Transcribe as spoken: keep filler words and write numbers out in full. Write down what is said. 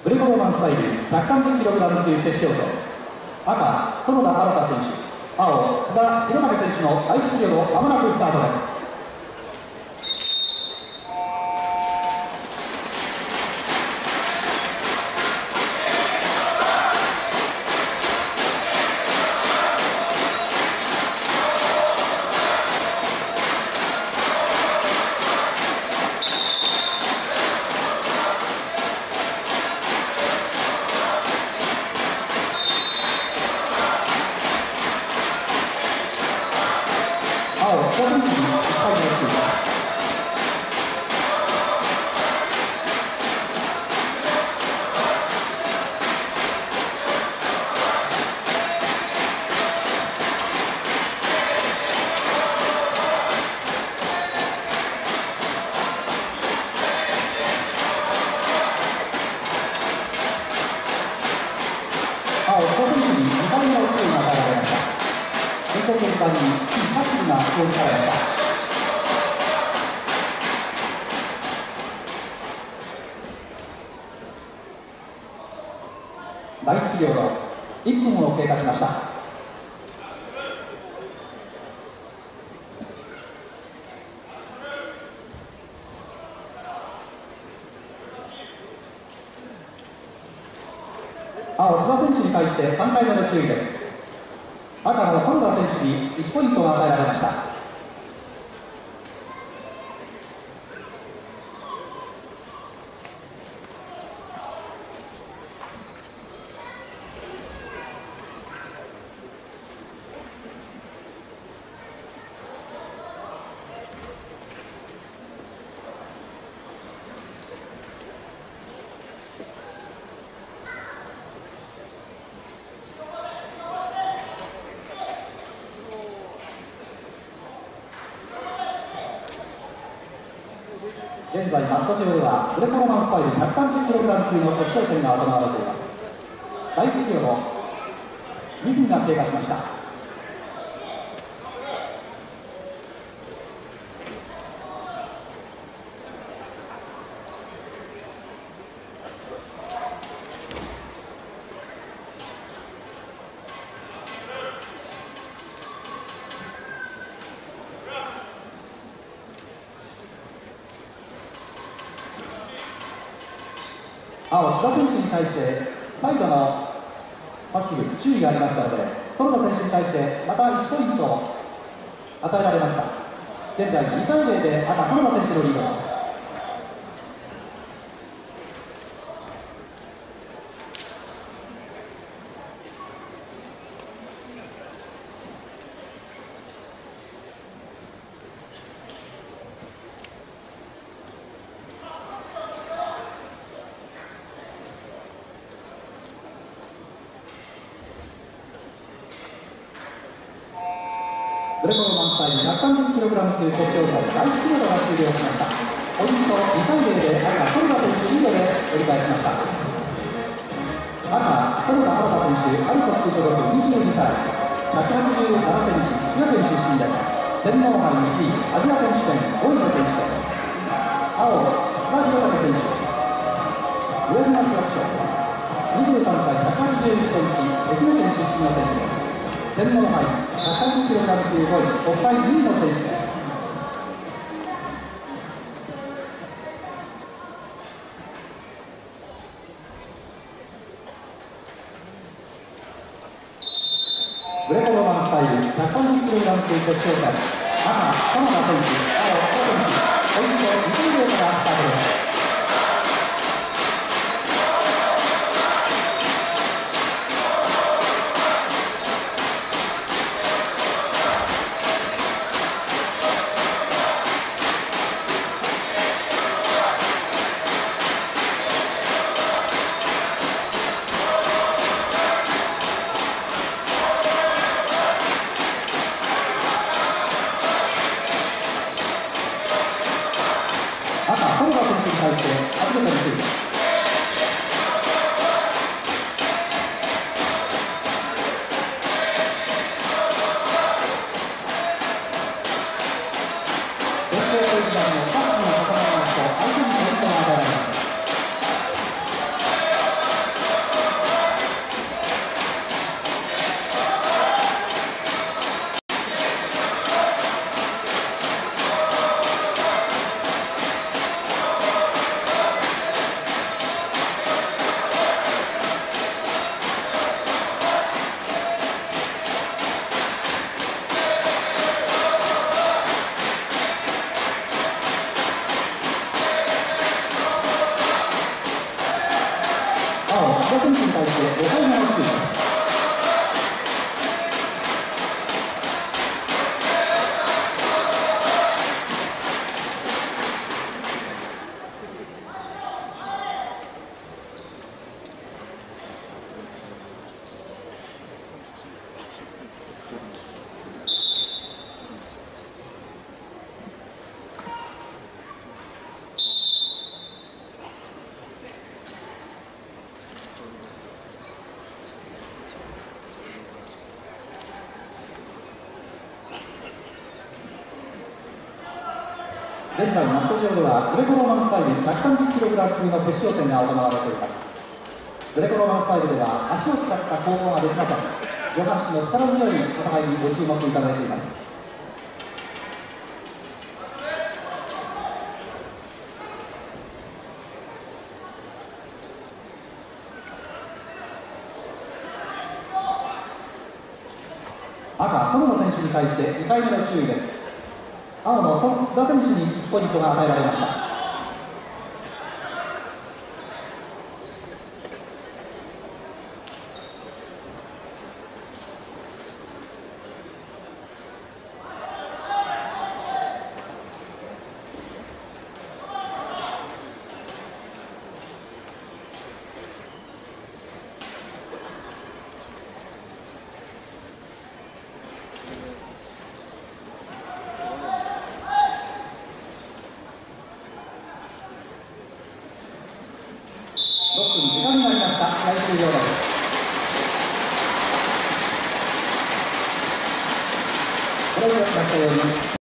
グレコローマンスタイル ひゃくさんじゅっキログラム 級決勝戦、赤、園田新太選手、青、津田弘武選手の第一ピリオド、まもなくスタートです。津田選手にいっかい目をつけます。青、津田選手ににかいめの注意が与えられました。変更結果にパッシブが表示されました。第一ピリオドいっぷんを経過しました。青、津田選手に対してさんかいめの注意です。赤の園田選手にいちポイントが与えられました。現在マット上ではグレコローマンスタイル ひゃくさんじゅっキログラム 級の決勝戦が行われています。第一ピリオドにふんが経過しました。青、津田選手に対してサイドのパッシブ注意がありましたので、園田選手に対してまたいちポイント与えられました。現在にたいゼロで赤、園田選手のリードです。グレコローマンスタイル ひゃくさんじゅっキログラム 級決勝戦第一ピリオドが終了しました。ポイントにたいゼロで赤、園田選手リードで折り返しました。赤、園田新太選手、アイソック所属にじゅうにさい、ひゃくはちじゅうななセンチ、滋賀県出身です。天皇杯いちい、アジア選手権ごいの選手です。青、津田弘武選手、上島市役所、にじゅうさんさい、ひゃくはちじゅういっセンチ、愛媛県出身の選手です。天皇杯ひゃくさんじゅっキログラム 級ごい、国体にいの選手です。グレコローマンスタイル ひゃくさんじゅっキログラム 級決勝戦、赤、園田選手、青、津田選手、ポイントにたいゼロからスタートです。赤、園田選手田選手に対してごかいめの注意です。現在マット上ではグレコローマンスタイル ひゃくさんじゅっキログラム 級の決勝戦が行われています。グレコローマンスタイルでは足を使った攻防ができません。上半身の力強い戦いにご注目いただいています。赤、園田選手に対してにかいめの注意です。青の須田選手にいちポイントが与えられました。ろっぷん時間になりました。試合終了です。ご覧いただきましたように